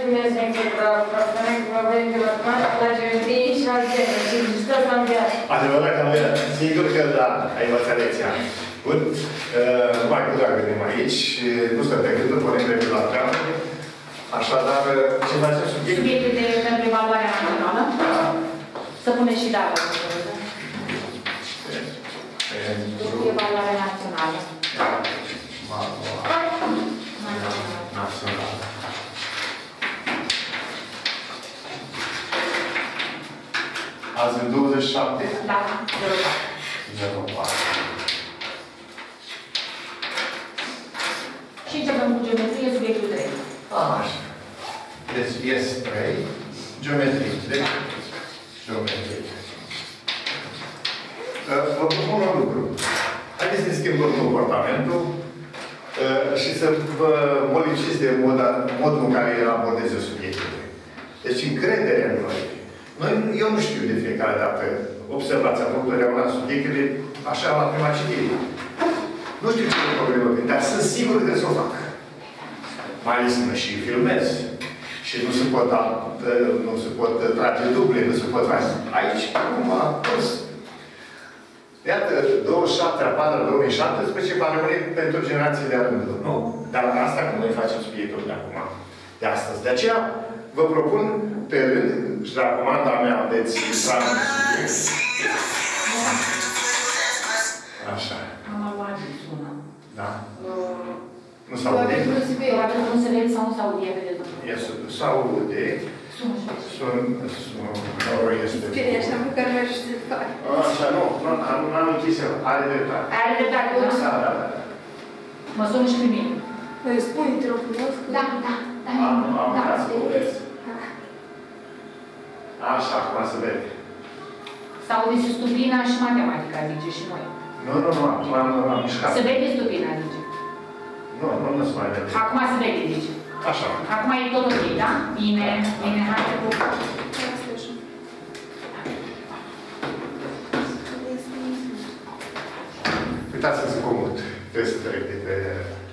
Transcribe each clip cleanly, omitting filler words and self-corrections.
Adevărat că am vrea. Sigur că da, ai învățat lecția. Bun. Mai cu dragă venim aici. Nu stă pe gândul, punem repede la treabă. Așadar, ce facem subiect? Subiectul de pentru evaluarea națională. Să puneți și data. Pentru evaluarea națională. Națională. Azi în 27? Da, 04. Și începem cu geometrie, subiectul 3. Așa. Deci, yes 3. Geometrie. Deci, geometrie. Vă propun un lucru. Haideți să schimbăm comportamentul și să vă modificați de modul în care abordeze subiectele. Deci, încrederea în noi. Eu nu știu de fiecare dată. Observați, am făcut totdeauna subiectele așa la prima citire. Nu știu ce e problemă, dar sunt sigur că să o fac. Mai ales când și filmez. Și nu se pot trage duble, nu se pot trage. Aici, acum, iată, 27/4/2017 va rămâne pentru generații de rândul. Nu? Dar asta când noi facem subiectul de acum, de astăzi. De aceea, vă propun pe rând, și la comanda mea aveți intra în subiect. Așa. Am luat sună. Da. Nu s-aude? Nu se vede sau nu s-aude, vedeți? S-aude. Sună este. Bine, așa măcar mergi să faci. Așa, nu. N-am închis eu. Are dreptate. Are dreptate, da? Da. Mă sună și pe mine. Îi spui, te rog frumos? Da. Am să vedeți. Așa, acum se vede. S-aude și stupina și matematica, zice și noi. Nu, acum am mișcat. Se vede stupina, zice. Nu se mai vede. Acum se vede, zice. Așa. Acum e tot ok, da? Bine, hai să pup. Uitați să se comut. Trebuie să trec de pe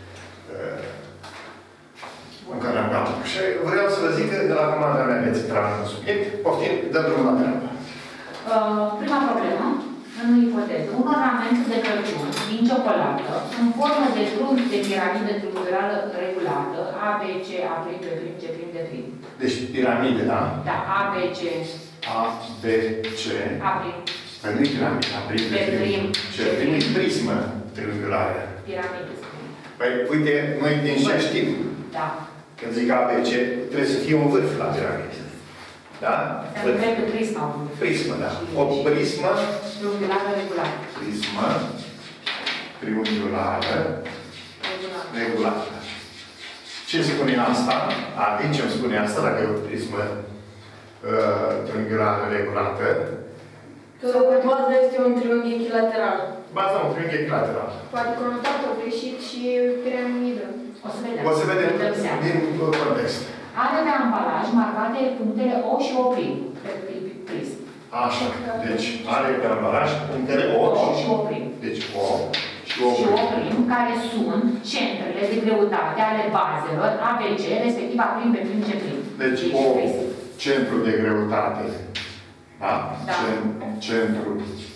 un canal. Și vreau să vă zic că de la comanda mea veți intra în subiect. Poftim, dăm drumul la treabă. Prima problemă, în ipoteză. Un ornament de Crăciun din ciocolată, în formă de trunchi de piramidă triunghiulară regulată, A, B, C, A', B', C', D'. Deci piramide, da? Da, A, B, C. A, B, C. A'. Păi nu-i piramide, A', B, C. E prismă triunghiulară. Piramide. Păi, uite, noi din ce știm? Da. Când zic A, B, C, trebuie să fie un vârf la piramide. Da? Să întreb pe prisma. Prismă, da. O prismă triunghiulară regulată. Prismă triunghiulară regulată. Ce spune asta? Din ce îmi spune asta, dacă e o prismă triunghiulară regulată? Că pe bază este un triunghi echilateral. Baza un triunghi echilateral. Poate conotator greșit și piramidă. O să vedem. Din context. Are pe ambalaj marcate punctele O și O'. Prism. Așa. Deci are pe ambalaj punctele O și O'. Deci O și O'. Care sunt centrele de greutate ale bazelor ABC, respectiv A', B', C'. Deci O, centru de greutate. Da? Centru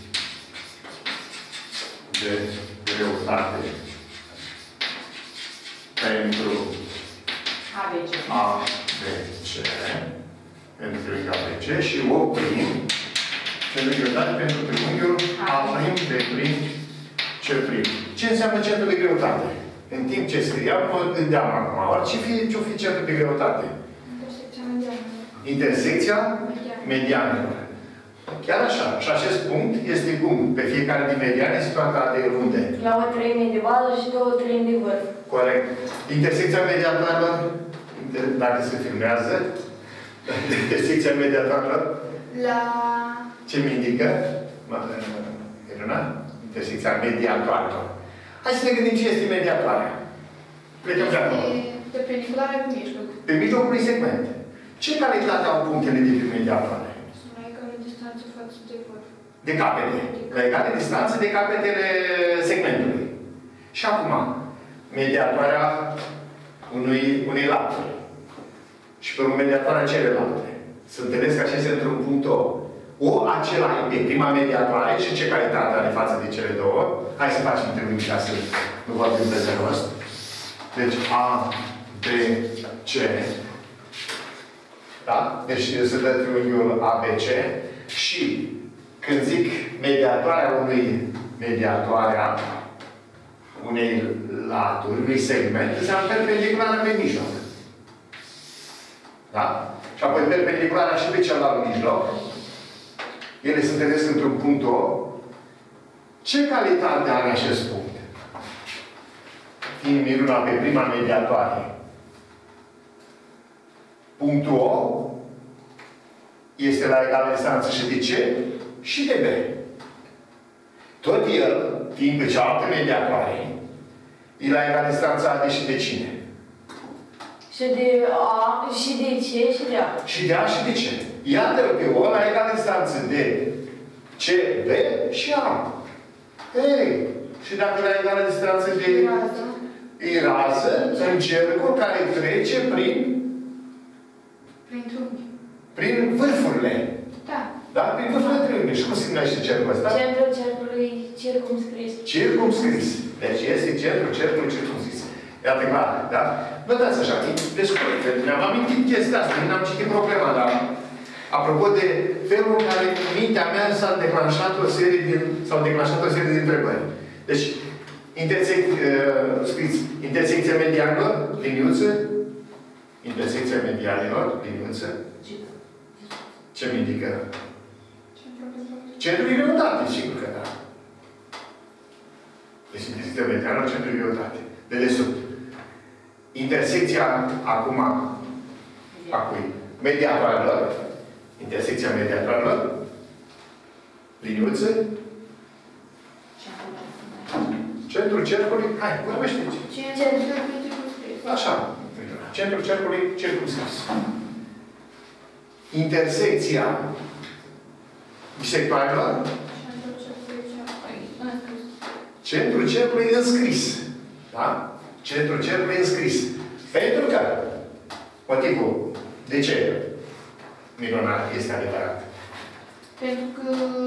de greutate pentru ABC. Pentru triunghiul ABC și O prim centru de greutate pentru triunghiul A prim, B prim, C prim. Ce înseamnă centru de greutate? În timp ce scriam, mă gândeam acum. Ce-o fi centru de greutate? Intersecția mediană. Intersecția medianelor. Chiar așa. Și acest punct este cum? Pe fiecare din mediane situată de unde? La o treime de bază și 2 treimi de vârf. Corect. Intersecția mediatoarelor, dacă se filmează, intersecția mediatoarelor, la... ce mi indică? Irina? Intersecția mediatoarelor. Hai să ne gândim ce este mediatoarea. Plecăm de acolo. Perpendiculară pe mijloc. Pe mijlocul unui segment. Ce calitate au punctele de pe mediatoare? Sunt la egală distanță față de vârf. De capete. La egală distanță de capetele segmentului. Și acum, mediatoarea unei laturi. și pe mediatoarea celelalte. Să întâlnesc aceste într-un punct O. O, acela e pe prima mediatoare și ce calitate are față de cele două. Hai să facem triunghi ca să nu vorbim pe de rost. Deci A, B, C. Da? Deci se dă triunghiul A, B, C. Și când zic mediatoarea unei laturi, unui segment, înseamnă perpendiculară pe mijloc. Da? Și apoi perpendiculara și pe celălalt mijloc. Ele se întâlnesc într-un punct O. Ce calitate are acest punct? Fiind Miruna pe prima mediatoare. Punctul O este la egală distanță și de C și de B. Tot el, fiind pe cealaltă mediatoare, e la egală distanță A de și de cine? Și de A, și de C, și de A. Și de A și de C. Iată pe O la egală distanță de C, B și A. Ei, și dacă la egală distanță de rază, în cercul care trece prin trunghi. Prin vârfurile. Da. Da? Prin vârfurile triunghiului. Și cum se numește cercul ăsta? Centrul cercului circumscris. Circumscris. Deci este centrul cercului circumscris. Iată clar, da? Vă dați așa, pe scurt, mi-am amintit chestia asta, nu am citit problema, dar apropo de felul în care mintea mea s-a declanșat o serie de întrebări. Deci, intersecția mediană, liniuță, intersecția medianilor, liniuță. Ce mi indică? Centrul de greutate, sigur că da. Deci intersecția mediană, centrul de greutate. De desubt. Intersecția acum a cui? Mediatoarelor. Intersecția mediatoarelor. Liniuță. Centrul cercului. Hai, vorbește-ți. Centrul cercului circumscris. Așa. Centrul cercului circumscris. Intersecția bisectoarelor. Centrul cercului înscris. Da? Centrul cercului înscris. Pentru că motivul de ce Miruna este adevărat? Pentru că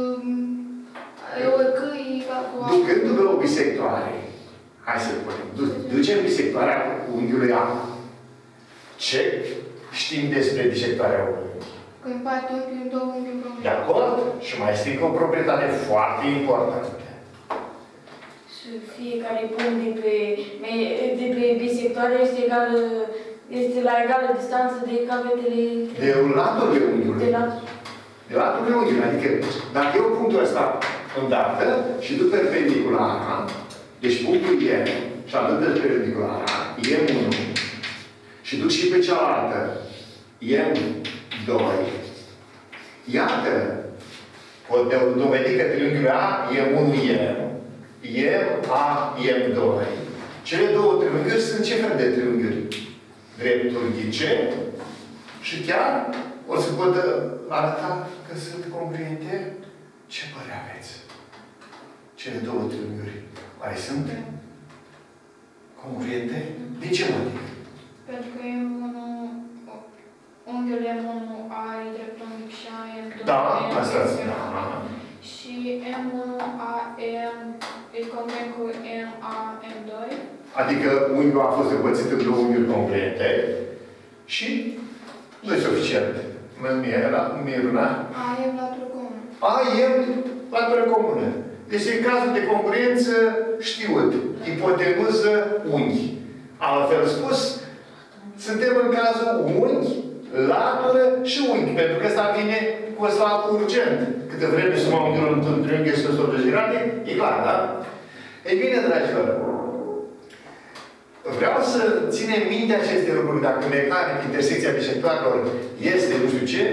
ducându-vă o bisectoare, hai să punem, ducem bisectoarea unghiului A. Ce știm despre bisectoarea unghiului? Că împarte unghiul în două unghiuri români. De acord? Și mai strică o proprietate foarte importantă. Și fiecare punct de pe bisectoare este la egală distanță de capetele... De laturile unghiului. De laturile unghiului. Adică, dacă eu punctul ăsta îndată și duc perpendiculara, deci punctul E și aduc perpendiculara, E1, și duc și pe cealaltă, M2, iată, pot dovedi că triunghiul A, M1M, M, A, M2. Cele două triunghiuri sunt ce fel de triunghiuri? Dreptunghice și chiar o să pot arăta că sunt congruente. Ce părere aveți? Cele două triunghiuri. Oare sunt congruente? De ce motiv? Pentru că unghiul M1 are dreptunghi și AM2. Da, asta da. Și M1AM e congruent cu MAM2. Adică unghiul a fost împărțit în două unghiuri congruente și nu e suficient. Miruna. AM latură comună. AM latură comună. Deci în cazul de congruență știut. Ipotenuză unghi. Altfel spus, suntem în cazul unghi, latură și unghi. Pentru că ăsta vine cu ăsta urgent. Câte vreme suma unghiilor într-un triunghi este 180 de grade, e clar, da? Ei bine, dragilor, vreau să ținem minte aceste lucruri. Dacă mecanic, intersecția bisectoarelor este nu știu ce,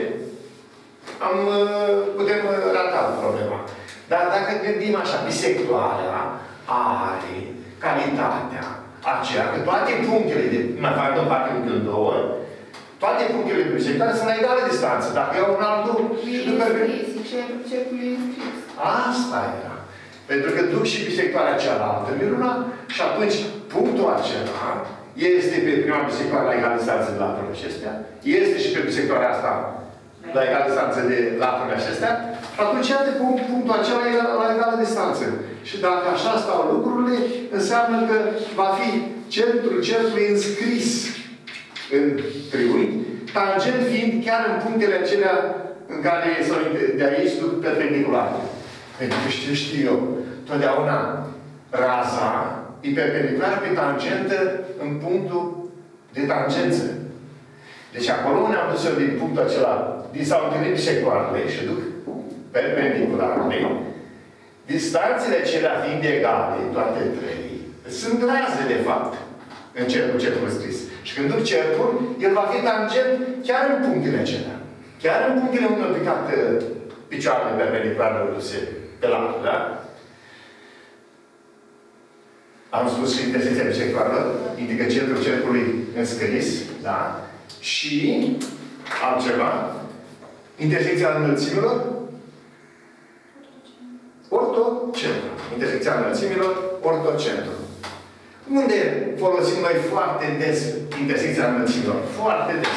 putem rata problema. Dar dacă gândim așa, bisectoarea are calitatea aceea, că toate punctele de, mai fac în parte în două, toate punctele de bisectoare sunt la egală distanță. Dacă iau un altul și după... Centrul cercului înscris. Asta era. Pentru că duc și bisectoarea cealaltă, Miruna, și atunci punctul acela este pe prima bisectoare la egală distanță de laturile acestea, este și pe bisectoarea asta la egală distanță de laturile acestea, atunci iată cum punctul acela e la egală distanță. Și dacă așa stau lucrurile, înseamnă că va fi centrul cercului înscris în triunghi, tangent fiind chiar în punctele acelea în care sau de aici duc perpendiculare. Pentru că știu eu, totdeauna raza e perpendiculară pe tangentă în punctul de tangență. Deci acolo unde am dus eu din punctul acela, din s-au întâlnit bisectoarele și duc perpendicularele, distanțele acelea fiind egale, toate trei, sunt raze de fapt în cercul scris. Și când duc cercul, el va fi tangent chiar în punctele acelea. Chiar în punctele unde au picat picioarele perpendiculare duse pe latul, da? Am spus și intersecția bisectoarelor, indică centrul cercului înscris, da? Și altceva, intersecția înălțimilor, ortocentru. Intersecția înălțimilor, ortocentru. Unde folosim noi foarte des intersecția înălțimilor? Foarte des.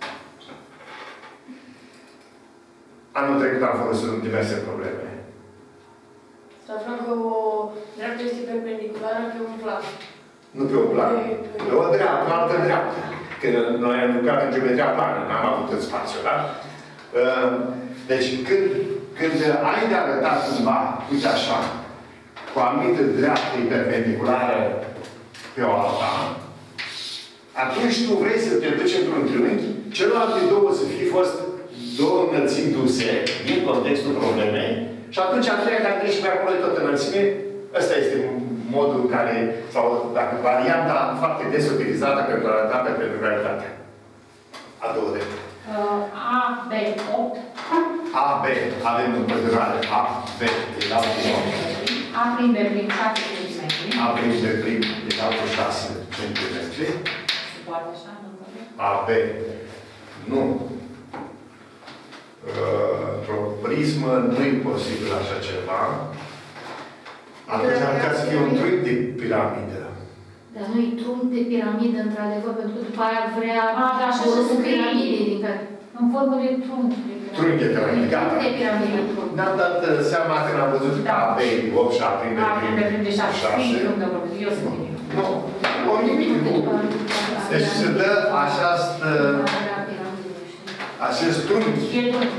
Anul trecut am folosit diverse probleme. Să aflăm că o dreaptă este perpendiculară pe un plan. Nu pe un plan. Pe o dreaptă, o altă dreaptă. Când noi am lucrat în geometria plană, n-am avut în spațiu, da? Deci, când ai de arătat cumva, uite așa, cu o anumită dreaptă perpendiculară pe o alta, atunci tu vrei să te duci într-un triunghi, celelalte două să fie fost două înălțimi duse din contextul problemei, și atunci a treia care trece pe acolo e tot înălțime. Ăsta este modul în care, sau dacă varianta foarte des utilizată pentru a arăta perpendicularitatea. A doua de. A, B, 8. A, B. Avem împăturare. A, B egal cu 8. A prim B prim 6 cm. A prim B prim egal cu 6 cm. Se poate așa, nu? A, B. Nu. Într-o prismă nu e posibil așa ceva. Atunci ar putea să fie un trunchi de piramidă. Dar nu e trunchi de piramidă, într-adevăr, pentru că după aia vrea așa o se piramide din care... În formă de trunchi. Trunchi de piramidă, gata. Trunchi de piramidă. Ne-am dat seama când am văzut că A, B, 8 și A prim A prim B prim de 6. Eu sunt bine. Nu. O nimic nu. Deci se dă această... acest trunchi E trunchi,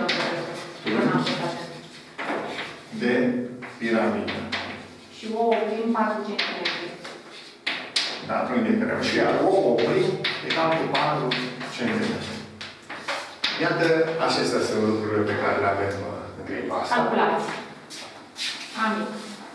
de piramidă. și o prim 4 cm. Da, trunchi de piramidă. Și iar o prim egal cu 4 cm. Iată, acestea sunt lucrurile pe care le avem în clipa asta. Calculați. Amic.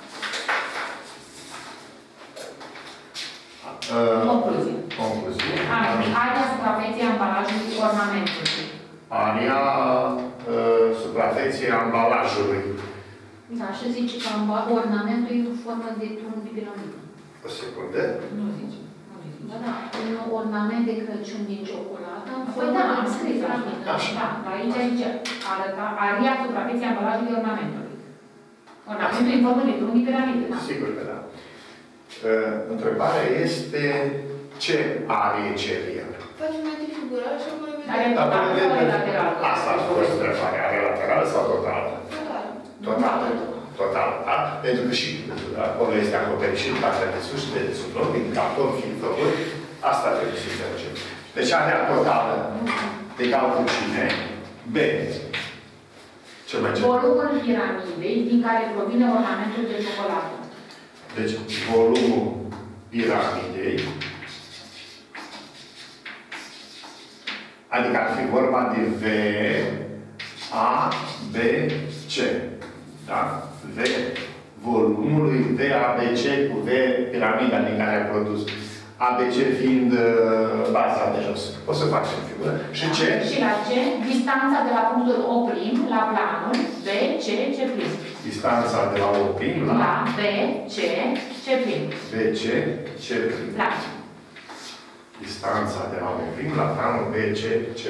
Concluzie. Concluzie. Amic. Area suprafeței ambalajului ornamentului. Area suprafeței ambalajului. Da, și zice că ornamentul e în formă de trunchi de piramidă. O secundă. Nu zice. Da, da. Un ornament de Crăciun din ciocolată. Păi da, am scris așa. Așa. Da, aici arăta area suprafeței ambalajului ornamentului. Ornamentul în formă de trunchi de piramidă, da? Sigur că da. Întrebarea este ce arie cere el? Facem mai de figură și apoi Are vedem. totală sau laterală? Asta a fost întrebarea. Are laterală sau totală? Total. Totală. Totală, da? Pentru că și acolo este acoperit și partea de sus și de sub loc, din carton fiind făcut. Asta trebuie să înțelegem. Deci area totală egal cu cine? B. Cel mai general. Volumul piramidei din care provine ornamentul de ciocolată. Deci, volumul piramidei, adică ar fi vorba de V, A, B, C. Da? V, volumului V, A, B, C cu V, piramida din care a produs. A, B, C fiind baza de jos. O să faci în figură. Și C? Și la C, distanța de la punctul O' la planul B, C, C'. Distanța de la O' La B, C, C'. B, C, C'. La. Distanța de la O' la planul B, C, C'.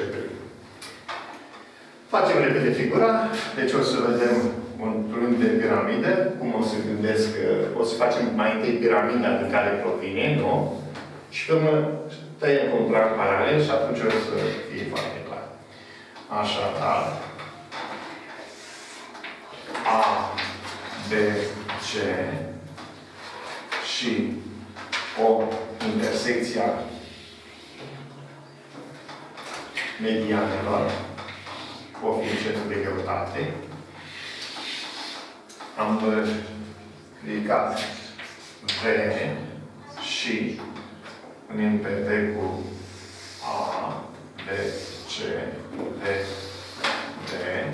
Facem repede figura. Deci o să vedem un trunchi de piramidă. Cum o să gândesc? O să facem mai întâi piramida din care provine, nu? Și până tăiem un plan paralel și atunci o să fie foarte clar. Așadar, A, B, C și o intersecție a medianelor o fi centru de greutate. Am ridicat V și punem pe V cu A, B, C, D, D.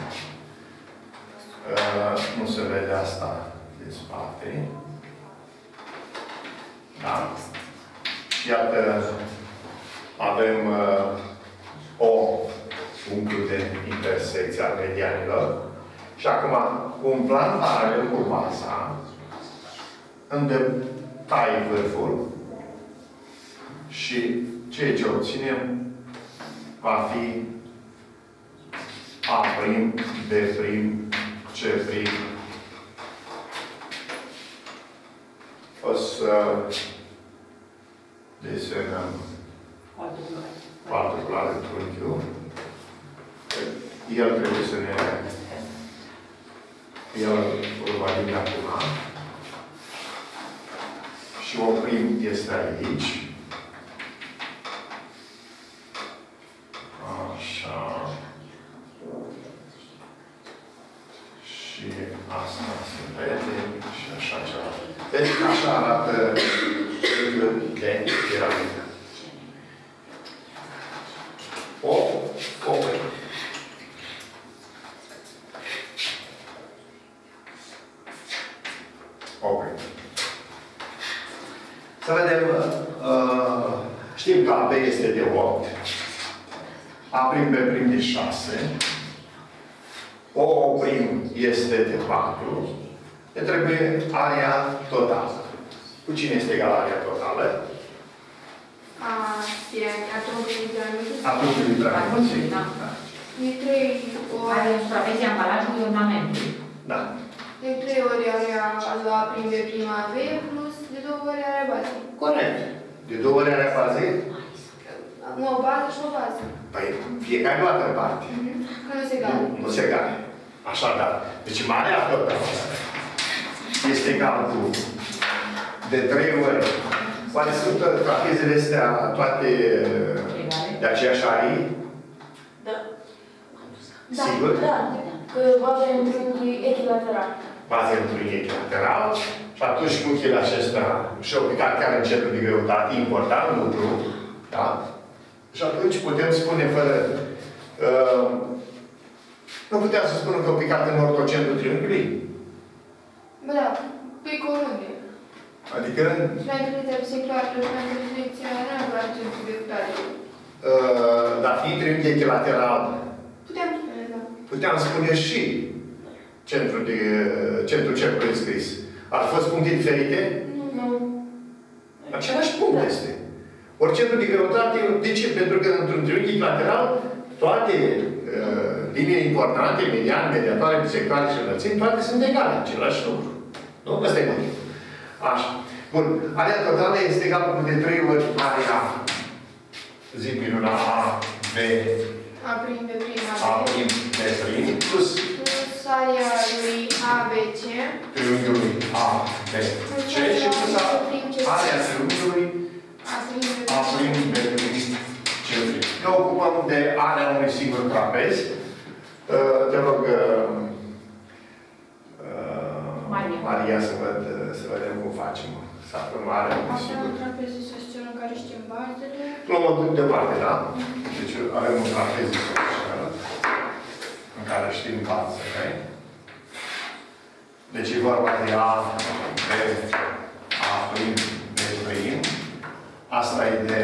Nu se vede asta de spate. Da? Iată, avem o punctul de intersecție al medianilor. Și acum, cu un plan paralel cu baza, îndeptai vârful și ceea ce obținem va fi A', B', C'. O să desenăm altul trunchiul. El trebuie să ne... El îl va veni acum. Și oprim este aici. Așa. Și asta se vede și așa ceva. Deci așa arată unghiul de piramidă. Să vedem, știm că AB este de 8, A', B' de 6, O' este de 4, ne trebuie area totală. Cu cine este egal area totală? A truncului piramidei. A truncului piramidei, da. De 3 ori... Are supraviețuirea ambalajului ornamentului. Da. De 3 ori area A prin B prima V plus de 2 ori area bazei. Corect. De 2 ori area bazei? Nu o bază și o bază. Păi, fiecare luată în parte. Că nu se egală. Nu se egală. Așadar. Deci marea totală este egal cu de 3 ori. Oare sunt trapezele astea toate de aceeași arie? Da. Sigur? Da. Că baza e într-un echilateral. Baza e într-un echilateral. Și atunci unghiile acestea și-au picat chiar în centru de greutate, important lucru. Da? Și atunci putem spune fără... nu puteam să spunem că au picat în ortocentrul triunghiului? Bă, da. Pe corunde. Adică... Și la întâlnirea bisectoară, și la întâlnirea neapărat centru de greutate. Dar fiind triunghi echilateral, Putem spune, da. puteam spune și centrul cercului scris. Ar fi fost puncte diferite? Nu. Același punct este. Ori centrul de greutate, de ce? Pentru că într-un triunghi echilateral, toate liniile importante, mediane, mediatoare, bisectoare și înălțimi, toate sunt egale, același lucru. Nu? Ăsta e motivul. Așa. Bun. Area totală este egală cu de 3 ori area zi minuna A, B, A prin B prima A V. prim, B prim, plus Area lui ABC. triunghiului A, B, C și plus area triunghiului A prim, B prim, C prim. Ne ocupăm de area unui singur trapez. Te rog, Maria, să vedem cum facem. Să aflăm area unui singur. Avem un trapez isoscel în care știm bazele. Luăm o departe, da? Deci avem un trapez isoscel în care știm bazele. Deci e vorba de A, B, A prim, B prim. Asta e de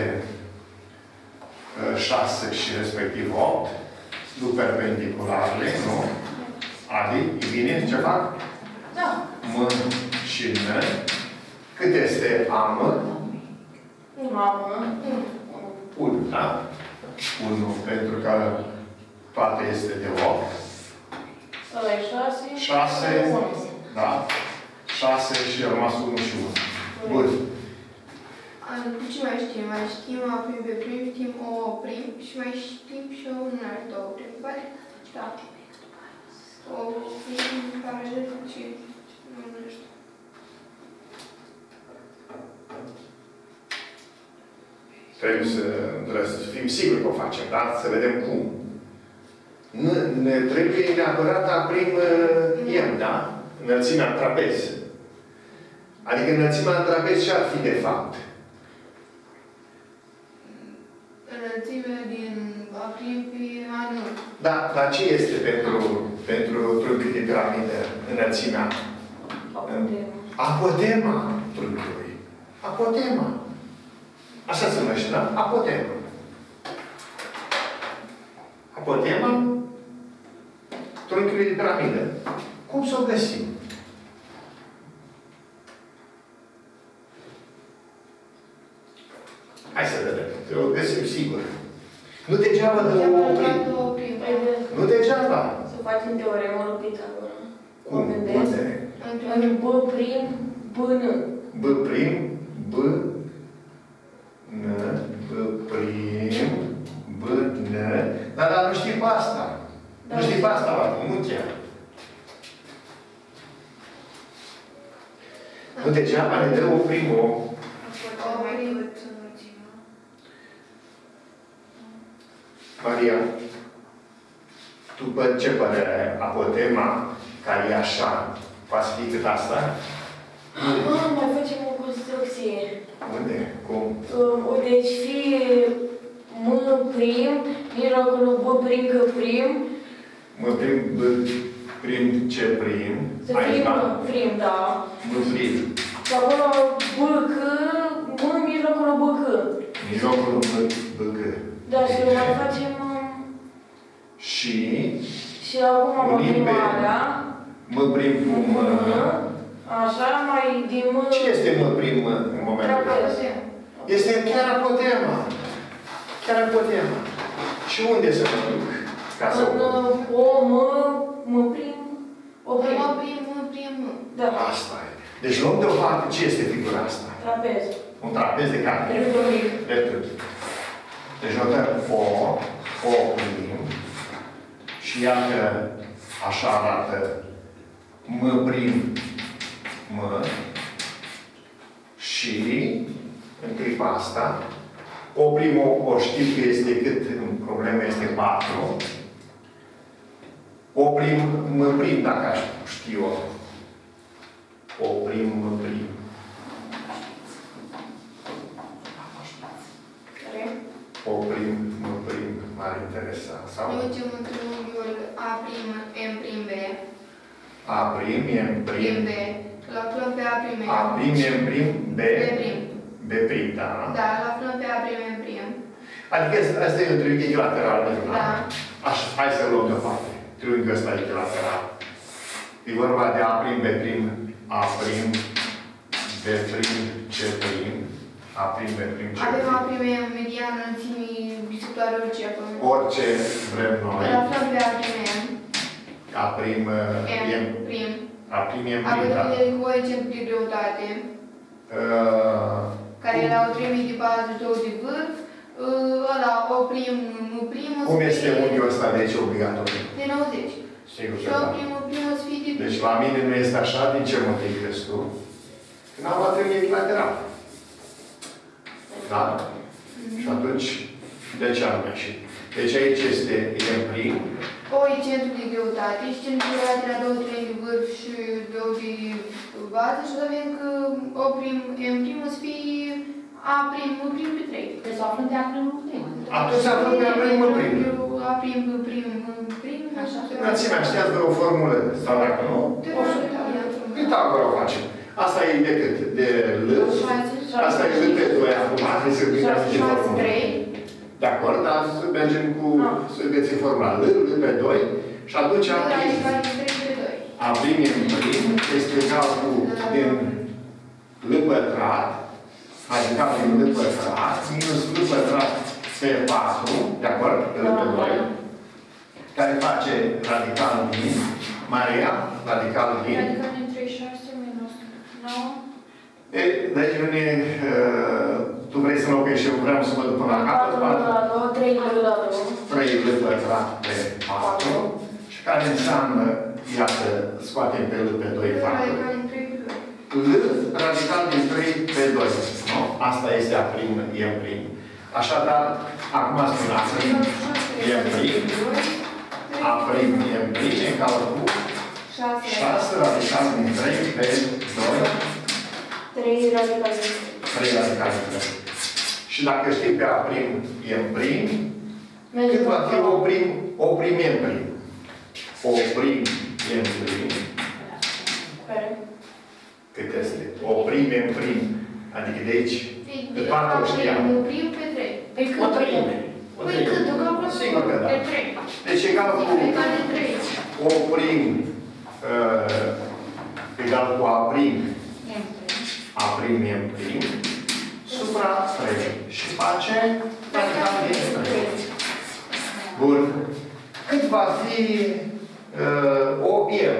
6 și respectiv 8. Nu perpendicularele, nu? Adi, e bine ce fac? Da. M și N. Cât este AM? 1 am. 1, da? 1, pentru că toate este de 8. Ăla e 6. 6, da? 6 și a rămas 1 și 1. Bun. Ce mai știm? Mai știm A prim, B prim, știm O prim și mai știm și un alt două prim. Da. O prim, paralel și nu știu. Trebuie să fim siguri că o facem, da? Să vedem cum. Nu, ne trebuie neapărat A prim M, da? Înălțimea în trapez. Adică înălțimea în trapez ce-ar fi de fapt? Înălțimea din A prim pe A nu. Da, dar ce este pentru trunchiul de piramidă înălțimea? Apotema trunchiului. Apotema. Așa se numește, da? Apotema. Apotema trunchiului de piramidă. Cum să o găsim? Hai să vedem. Că o găsim sigur. Nu degeaba de o oprim. Nu degeaba. Să facem teorema lui Pitagora. Cum? Unde? În B prim, B N. B prim, B N, B prim, B N. Dar nu știi pe asta. Nu știi pe asta, nu chiar. Nu degeaba ne dă o primă. Maria, tu ce părere ai? Apotema, care e așa, poate fi cât asta? Mai facem o construcție. Unde? Cum? Deci fie M prim, mijlocul B prim, C prim. M prim, B prim, C prim. Să fie M prim, da. M prim. Și acolo B, C, M, mijlocul B, C. Mijlocul B, C. Da, și mai facem... Și acum mărimarea. M prim cu M. Așa, mai din M... Ce este M prim în momentul ăsta? Este chiar apotema. Chiar apotema. Și unde să mă duc? Ca să O, M prim, O prim. O prim, M prim, M. Da. Asta e. Deci luăm deoparte ce este figura asta? Trapez. Un trapez de care? Dreptunghi. Deci notăm O prim. Și iată, așa arată M prim, M. Și în clipa asta, O prim o știu că este cât în problemă este 4. O prim, M prim, dacă aș știu o. O prim, M prim. O prim, M prim, m-ar interesa. Sau? Facem un triunghiul A prim, M prim, B. A prim, M prim. B. Îl aflăm pe A prim, M. A prim, M prim, B. B prim. B prim, da. Da, îl aflăm pe A prim, M prim. Adică asta e un triunghi echilateral, da? Da. Așa, hai să luăm deoparte. Triunghiul ăsta echilateral. E vorba de A prim, B prim, A prim, B prim, C prim. A prim, B prim, C prim. Avem A prim, M median înălțimii bisectoare orice acolo. Orice vrem noi. Îl aflăm pe A prim, M. A prim, M prim. A prim, M Avem prim, da. vedere cu coeficient de greutate, care e la o treime de 42 de vârf. Ăla, O prim, M prim, o să Cum fie este unghiul ăsta de aici obligatoriu? de 90. Sigur Și că O da. prim, M prim, o să fie de... Deci la mine nu este așa, din ce motiv crezi tu? Când am luat triunghi echilateral. Da? Și atunci, de ce am ieșit? Deci aici este M prim. O e centru de greutate și centru de greutate la 2 treimi de vârf și 2 de bază și avem că O prim, M prim o să fie A prim, M prim pe 3. Deci o aflăm de A prim, M prim. Atunci aflăm pe A prim, M prim. A prim, M prim, M prim, așa. Înălțimea, știați vreo formulă? Sau dacă nu? Pitagora o facem. Asta e de cât? De L. Asta e L pe 2 acum. Trebuie să gândeam ce formulă. 3. De acord, dar să mergem cu... Să găsim formula L pe 2 și atunci A prim. A prim M prim este egal cu din L pătrat, radical din L pătrat, minus L pătrat pe 4, de acord? L pe 2, care face radical din Maria, radical din... Radical din 36 minus 9. Deci vine vrei să înlocuiești, eu vreau să mă duc până la capăt. 4 la 2, 3 la 2. 3 l pătrat pe 4. Și care înseamnă, iată, scoatem pe l pe 2 factori. L radical din 3 pe 2. Nu? Asta este A prim, E prim. Așadar, acum spun A prim, E prim. A prim, E prim egal cu 6 radical din 3 pe 2. 3 radical din 3. 3 radical din 3. Și dacă știi pe A prim, E prim, cât va fi O prim, E prim? O prim, E prim. Cât este? O prim, E prim. Adică de aici, pe 4 știam. O prim pe 3. Pe cât? O treime. Păi cât? O calculăm Sigur că da. pe 3. Deci egal cu Egal de 3. O prim egal cu A prim. A prim, E prim. Supra 3. Și face radical din 3. Bun. Cât va fi O M?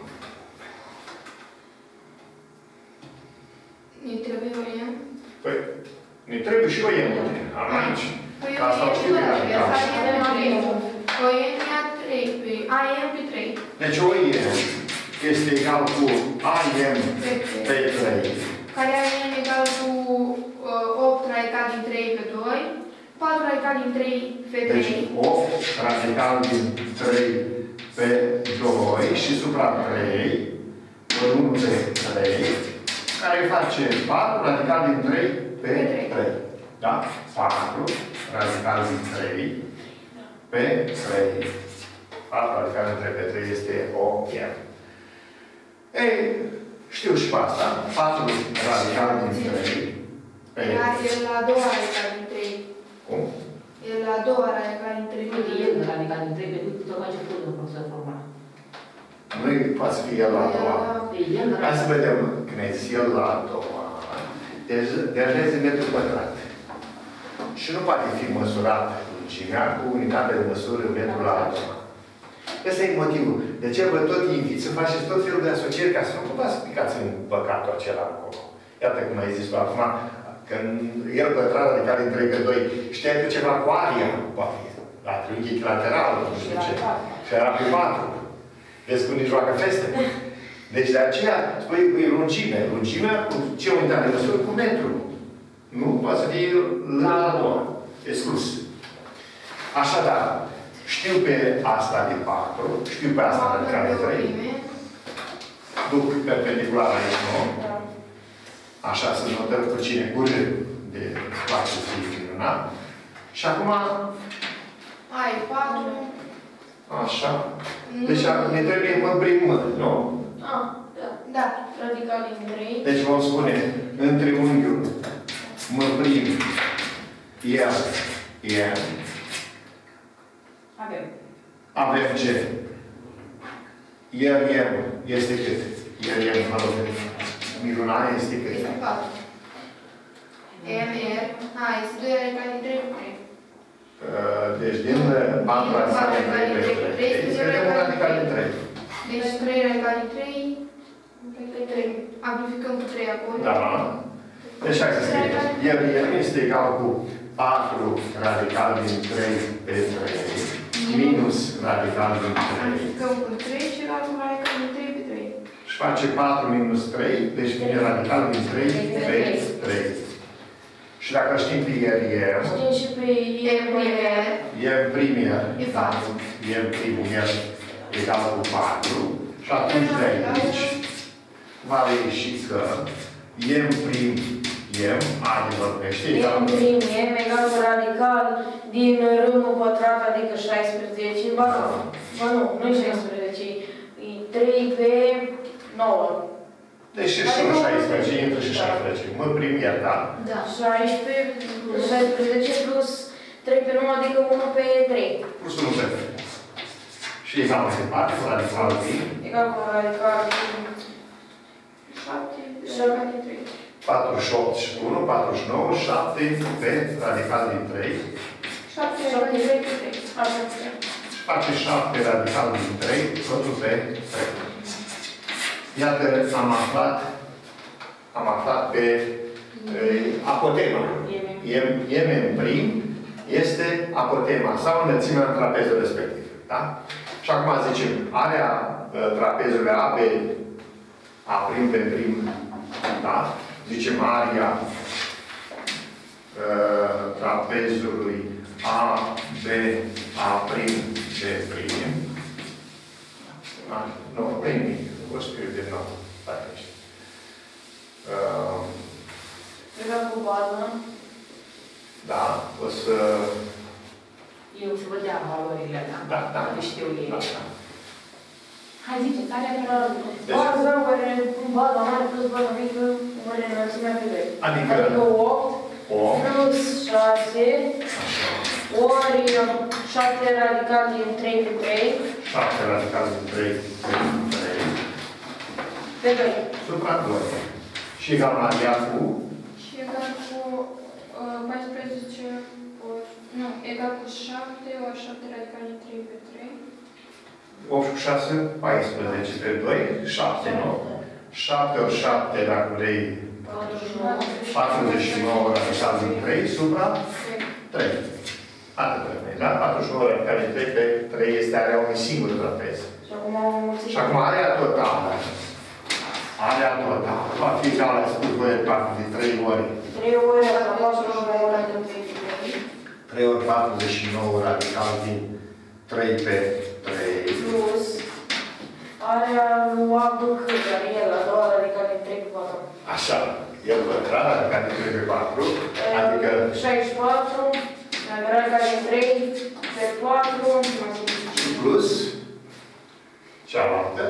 Ne trebuie o M? Păi, ne trebuie și o M. Am aici. Păi Ca asta o știu de radical. O M e a 3 pe A M pe 3. Deci o M este egal cu AM pe 3. Care A M egal cu 8 radical din 3 pe 2. 4 radical din 3 pe 3. Deci 8 radical din 3 pe 2 și supra 3 pe 1 pe 3, care face 4 radical din 3 pe 3. Da? 4 radical din 3 pe 3. 4 radical din 3 pe 3 este o M. Ei, știu și pe asta. 4 radical din 3 pe... E la a doua radical din 3. Cum? E la a doua radical din 3 pe Uite, 2. el radical din 3 pe 2, tocmai ce spune profesor formal. Nu poate să fie el la a doua. Hai să vedem când ai zis el la a doua. Deci, deja este metru pătrat. Și nu poate fi măsurat lungimea cu unitatea de măsură metru la a doua. Ăsta e motivul. De ce vă tot invit să faceți tot felul de asocieri ca să nu puteți să picați în păcatul acela acolo. Iată cum ai zis tu acum, că el pătrat radical din 3 pe 2, știai tu ceva cu aria, poate, la triunghi echilateral, nu știu ce. Și era pe 4. Vezi cum îi joacă feste? Deci de aceea, spui cu lungime. Lungimea cu ce unitate de măsură? Cu metru. Nu poate să fie la a doua. Exclus. Așadar, știu pe asta de 4, știu pe asta radical de 3. Duc perpendicular aici, nu? Așa, să notăm cu cine? Cu R de 4 să fie minunat. Și acum... Ai 4. Așa. Deci ne trebuie mă prim mă, nu? Da. Radical din 3. Deci vom spune între unghiul mă prim el. Avem ce? El este cât? El, mă rog, Miruna este cât? Este 4. MR. Este 2 radical din 3 pe 3. Deci din 4 radical din 3 pe 3, scădem un radical din 3. Deci 3 radical din 3. Amplificăm cu 3 acolo. Da. Deci hai să scriem. El este egal cu 4 radical din 3 pe 3 minus radical din 3. Amplificăm cu 3 și la radical din 3 pe 3. Și face 4 minus 3, deci vine radical din 3 pe 3. Și dacă știm pe el, Știm și pe el premier, E 4. el premier egal cu 4. Și atunci de aici va ieși că m prim m, adevăr pește, egal M prim M egal cu radical din râmul pătrat, adică 16. Ba nu, nu e 16, e 3 pe 9. Deci și 16, intră și 16. Mă prim el, da? Da. 16 plus 3 pe 9, adică 1 pe 3. Plus 1 pe 3. Și egal mai departe, cu radical din... Egal cu radical din 7. 48 și 1, 49, 7 pe radical din 3. 7 radical din 3 pe 3. Face 7 radical din 3, totul pe 3. Iată, am aflat pe apotema. M' este apotema sau înălțimea trapezului respectiv. Da? Și acum zicem, area trapezului AB A' pe prim, da? Zicem area trapezului AB A' pe prim. Nu, prim. O scriu din nou. Legat cu bază. Da, o să... Eu să vă dea valorile, da? Da, da. Le știu ei. Da. Hai zice, care e Baza ori baza mare plus baza mică ori înălțimea pe 2. Adică 8 plus 6 ori 7 radical din 3 pe 3. 7 radical din 3 Pe 2. Supra 2. Și egal Maria cu? Și egal cu 14 ori... Nu, egal cu 7 ori 7 radical din 3 pe 3. 8 cu 6, 14 pe 2, 7, nu? 7 ori 7, dacă vrei, 49 radical din 3, supra 3. Atât vreme, da? 49 radical din 3 pe 3 este area unui singur trapez. Și acum area totală. Area totală. Va fi egală, ai spus voi, parte de 3 ori. 3 ori asta 49 radical din 3 pe 3. 3 ori 49 radical din 3 pe 3. Plus area lui A BC, care e la 2 radical din 3 pe 4. Așa. El pătrat, radical din 3 pe 4. Adică 64 radical din 3 pe 4. plus cealaltă.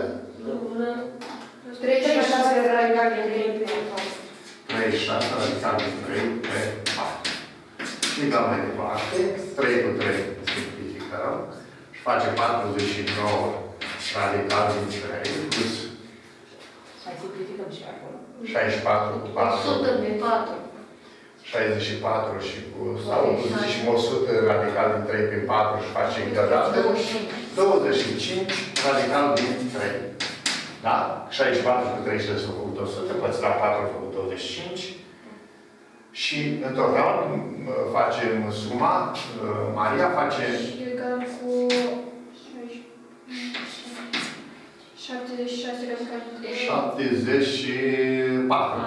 36 radical din 3 pe 4. 36 radical din 3 pe 4. Și dăm mai departe. 3 cu 3 simplificăm. Și face 49 radical din 3 plus Hai simplificăm și acolo. 64 cu 4. 100 pe 4. 64 și cu sau 100 radical din 3 pe 4 și face deodată 25 radical din 3. Da? 64 cu 3 s-a făcut 100, păți la 4 a făcut 25. Și în total facem suma, Maria face... Și egal cu 76 radical din 3. 74.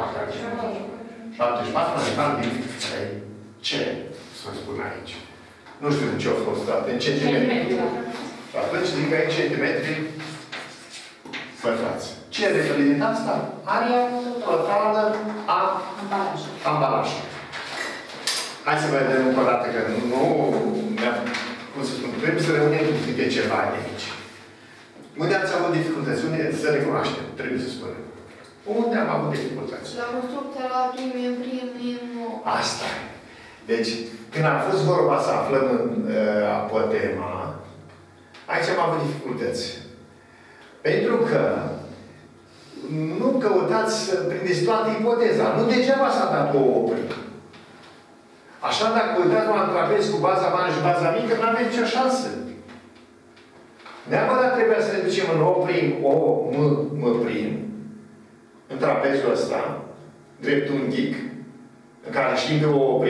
74 radical din 3. Ce să spun aici? Nu știu de ce a fost dat. În centimetri. Și atunci zic că aici centimetri pătrați. Ce reprezintă asta? Area totală a ambalajului. Hai să vedem încă o dată, că nu cum să spun, trebuie să rămânem câte ceva de aici. Unde ați avut dificultăți? Unde să recunoaștem, trebuie să spunem. Unde am avut dificultăți? La construcția la prim. Asta e. Deci, când a fost vorba să aflăm în apotema, aici am avut dificultăți. Pentru că nu căutați să prindeți toată ipoteza. Nu degeaba s-a dat o oprimă. Așa, dacă uitați la un trapez cu baza mare și baza mică, nu aveți nicio șansă. Neapărat trebuia să ne ducem în O', M', în trapezul ăsta, dreptunghic, în care știm de O'.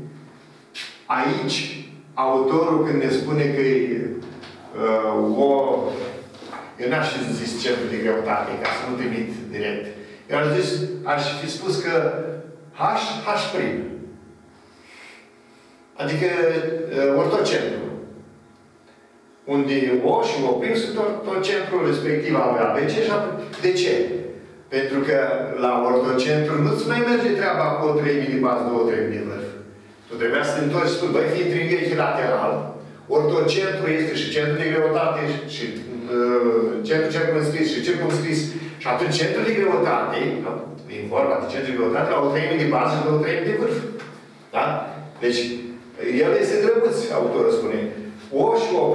Aici, autorul, când ne spune că e eu n-aș fi zis centru de greutate, ca să nu trimit direct. Eu aș fi spus că H'. Adică ortocentru. Unde O și O' sunt ortocentrul respectiv al ABC și de ce? Pentru că la ortocentru nu-ți mai merge treaba cu o treime de bază, 2 treimi de vârf. Tu trebuia să te întorci tu, băi, fiind triunghi lateral, ortocentru este și centru de greutate și centru circumscris și circumscris. Și atunci centrul de greutate, e vorba de centru de greutate, la o treime de bază și 2 treimi de vârf. Da? Deci, el este drăguț, autorul spune. O și O'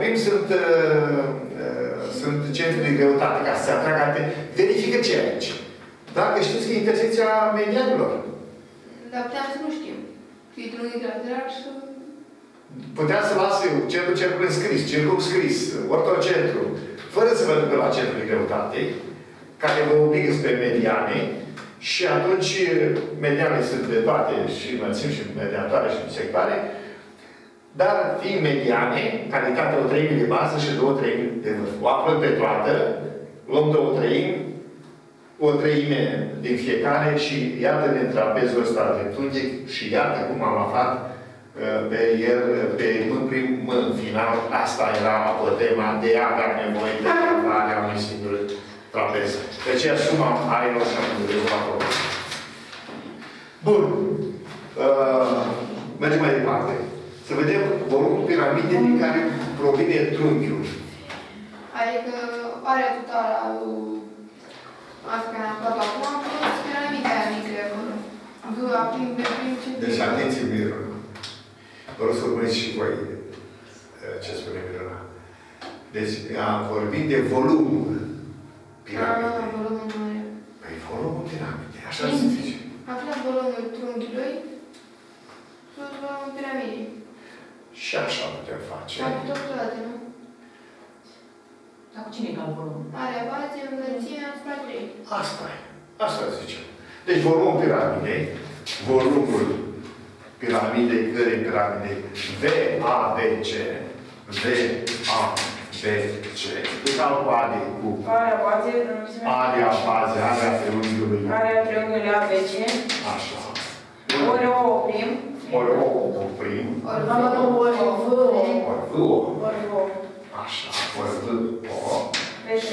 sunt centru de greutate, ca să se atragă atenție. Verifică ce aici. Dacă știți că e intersecția medianilor. Dar puteam să nu știm. Titlul e lateral și... Putea să lase centrul circumscris, circumscris, ortocentru, fără să vă ducă la centrul de greutate, care vă obligă spre mediane, Și atunci medianele sunt de toate, și înălțimi, și mediatoare, și bisectoare, dar fiind mediane, calitatea o treime de bază și 2/3 de vârf. O aflăm pe toată, luăm 2/3, o treime din fiecare și iată-ne trapezul ăsta dreptunghic și iată cum am aflat pe el, pe M', în final, asta era apotema de a avea nevoie de aflarea unui singur trapez. De aceea suma aerilor și am rezolvat problema. Bun. Mergem mai departe. Să vedem volumul piramidei din care provine trunchiul. Adică area totală a asta care am aflat acum, plus piramida aia mică de acolo. A prim, B prim, C prim. Deci, atenție, Miruna. Vă rog să urmăriți și voi ce spune Miruna. Deci, am vorbit de volumul piramidei. Volumul mare. Păi, volumul piramidei, așa se zice. Aflat volumul trunchiului plus volumul piramidei. Și așa putem face. Am tot toate, nu? Dar cu cine e cal volumul? Area bază, înălțimea asupra 3. Asta e. Asta zicem. Deci volumul piramidei, volumul piramidei, cărei piramidei VABC, VABC, egal cu AD, cu Area bază, area bază, area triunghiului. area triunghiului ABC. Așa. Ori O prim. Ori O prim. Ori V O. Ori V O. Ori O. Așa. Ori V O. Deci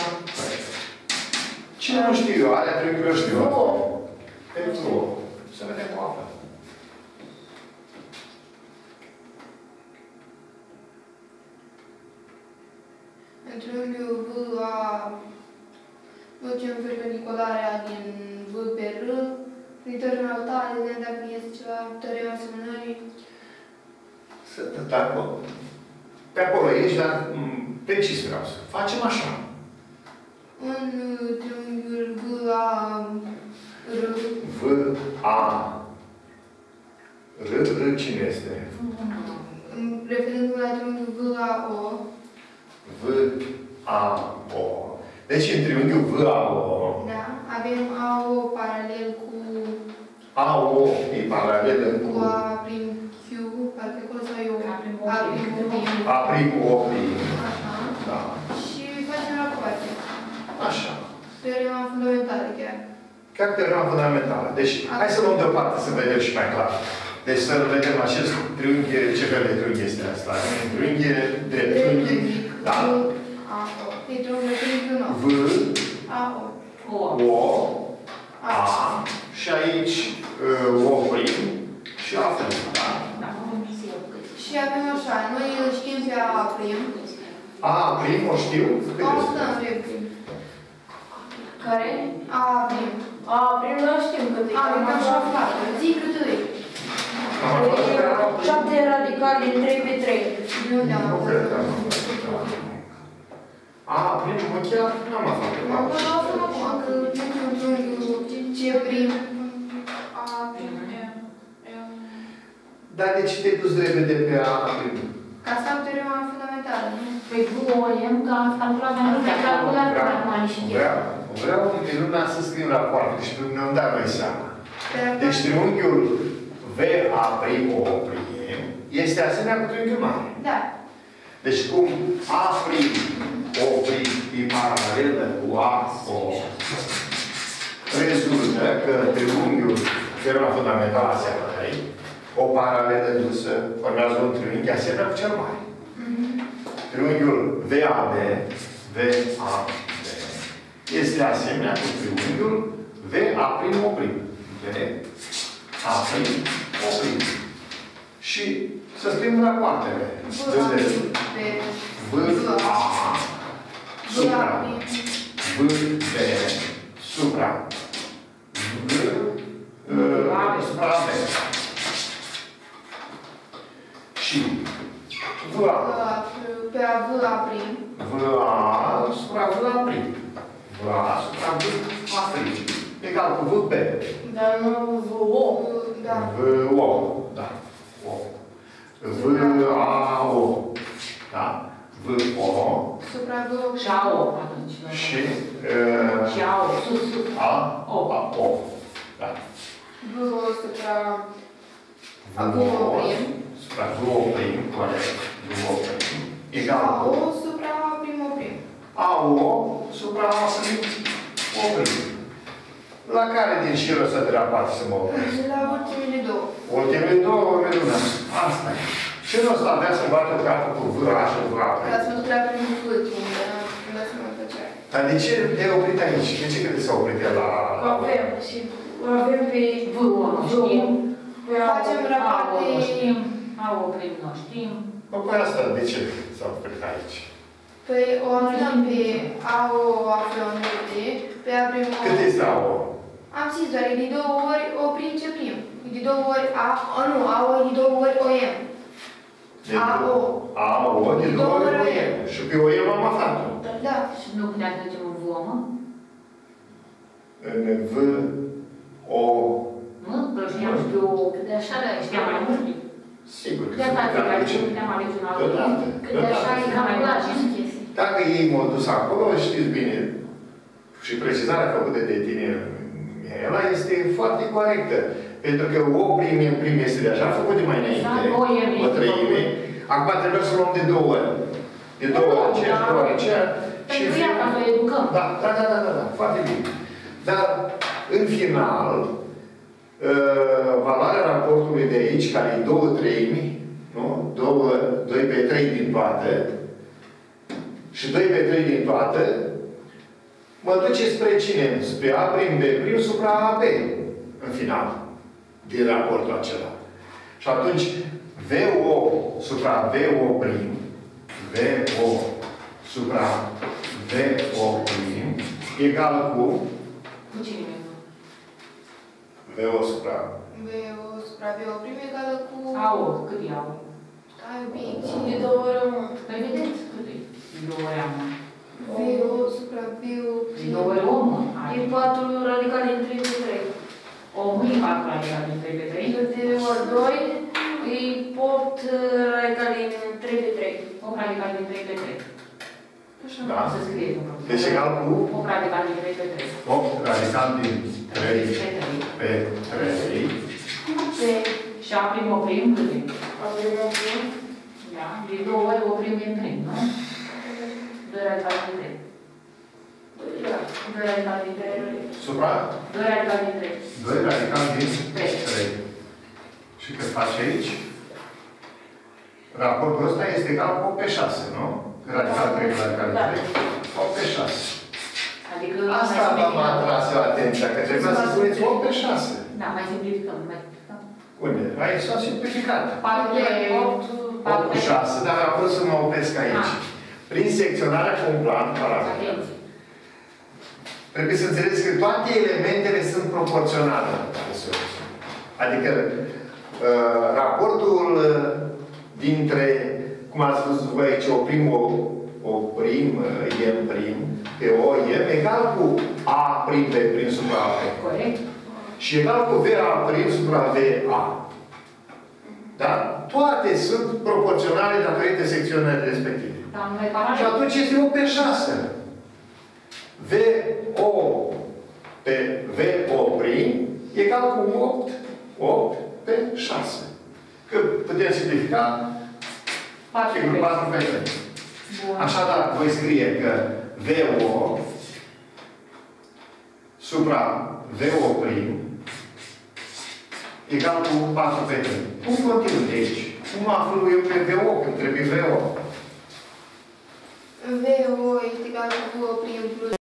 Cine nu știu eu? Area triunghiului știu eu. O. Pentru O. Să vedem cu apă. În triunghiul VA ducem perpendicularea din V pe R. Prin teorema totale, vedem dacă este ceva teorema asemănării. Dar, pe acolo ești, dar precis vreau să facem așa. În triunghiul VA R. R cine este? Referindu-mă la triunghiul VAO. VAO. Deci în triunghiul VAO. Da. Avem AO paralel cu AO e paralelă cu A prim Q, parcă acolo sau eu. A prim O A prim. prim O prim. A prim O prim. Așa. Da. Și facem rapoarte. Așa. Teorema fundamentală chiar. Chiar teorema fundamentală. Deci, hai să luăm deoparte să vedem și mai clar. Deci să vedem acest triunghi, ce fel de triunghi este asta? Un triunghi dreptunghic. Da. AO. E triunghiul triunghiul nou. V, AO. O. O, A, și aici O prim și A prim. Da? Da. Și avem așa, noi îl știm pe A prim. A prim, o știu? Cât A este? stăm reprim. Care? A prim. A prim nu știm cât e. Avem așa aflat. Zi cât e. Am aflat? 7 radicali din 3 pe 3. De unde am Nu cred că aflat? am aflat. A prim, mă chiar n-am aflat. Am aflat acum că pentru triunghiul C prim. A prim. Dar de ce te-ai dus repede pe A prim? Ca să am teorema fundamentală, nu? Păi VOM, că am calculat mai mult, am calculat acum și Vreau în luna să scriu rapoarte și ne-am dat noi seama. Deci triunghiul VA prim O prim este asemenea cu triunghiul mare. Da. Deci cum A prim O prim e paralelă cu A O, rezultă că triunghiul, teorema fundamentală a asemănării, o paralelă dusă formează un triunghi asemenea cu cel mare. Triunghiul VAB este asemenea cu triunghiul VA prim O prim. VA prim O prim. Și să scriem rapoartele. VA supra VB supra supra V. Și VA Pe A V A prim. VA supra VA prim. VA supra VA prim. Egal cu VB. Dar nu VO. Da. VO. Da. O. VAO. Da? VO supra VO Și AO atunci. Și Și AO, sus. O. Da. VO supra VO supra VO prim, corect. VO prim. Egal AO cu supra primo prim. AO supra A prim, O prim. La care din șirul ăsta de la 4 să mă opresc? La ultimele două. Ultimele două urmele. Asta e. Șirul ăsta avea să bată o carte cu V, A și V, A. Că ați văzut la primul vât, unde să mă făceai. Dar de ce te-ai oprit aici? De ce credeți s-a oprit el la... Avem și avem pe VO nu știm. Facem AO rapoarte. nu știm. AO prim nu știm. Păi asta, de ce s-a oprit aici? Păi o aflăm pe AO, o aflăm de pe A prim O. Cât este AO? Am zis doar, e de două ori O prim ce prim. E de două ori nu, AO e de două ori OM. AO. AO de două ori OM. Și pe OM am aflat-o. Da. Și nu putea să zicem în VO, mă? În V, O... Nu? Că știam și pe o... De așa de Știam mai mult. Sigur că De se asta putea că duce. puteam alege un alt. Deodată. Cât de așa e calculat și chestii. Dacă ei m-au dus acolo, știți bine, și precizarea făcută de tine, Mihaela, este foarte corectă. Pentru că O prim este deja făcut de mai înainte, o treime. Acum trebuie să luăm de două ori. De două ori aceea, de două ori aceea. Pentru ea, ca să o educăm. Da, foarte bine. Dar, în final, valoarea raportului de aici, care e 2/3, nu? 2 pe 3 din toate, și 2 pe 3 din toate, mă duce spre cine? Spre A prim B prim supra AB, în final, din raportul acela. Și atunci, VO supra VO prim, VO supra VO prim, egal cu Cu cine? VO supra VO supra VO prim egală cu... AO, cât e AO? Ai bine. de două ori mă. Păi vedeți cât e? De două ori am. VO supra VO De prim. două ori om, mă. E 4 radicale din 3 pe 3. Omul e 4 radical din 3 pe 3. De ori 2 e 8 radicale din 3 pe 3. 8 radical din 3 pe 3. Așa. Da. Să scrie. Deci egal cu 8 radical din 3 pe 3. 8 radical din 3 pe 3. Și A prim, O prim, cât e? Avem o prim. Da. De două ori O prim e prim, nu? 2 radical din 3. 2 radical din 3. Supra 2 radical din 3. 2 radical din 3. 3. Și cât faci aici? Raportul ăsta este egal cu 8 pe 6, nu? Radical 3 cu radical 3. 8 pe 6. Adică... Asta v-am atras eu atenția, că trebuia să spuneți 8 pe 6. Da, mai simplificăm, mai simplificăm. Unde? Aici s-a simplificat. 4 pe 8 pe 6, dar am vrut să mă opresc aici. Prin secționarea cu un plan parametru. Trebuie să înțelegeți că toate elementele sunt proporționale. Adică raportul dintre, cum ați văzut voi aici, o prim, M prim, pe O, M, egal cu A prim, B prim, supra A. Corect. Și egal cu VA prim, supra VA. Da? Toate sunt proporționale datorită secționării respective. Și atunci este 8 pe 6. VO pe VO prim egal cu 8 pe 6. Că putem simplifica 4 pe 3. Așadar, voi scrie că VO supra VO prim egal cu 4 pe 3. Cum continuu de aici? Cum aflu eu pe VO când trebuie VO? VO este egal cu VO prim plus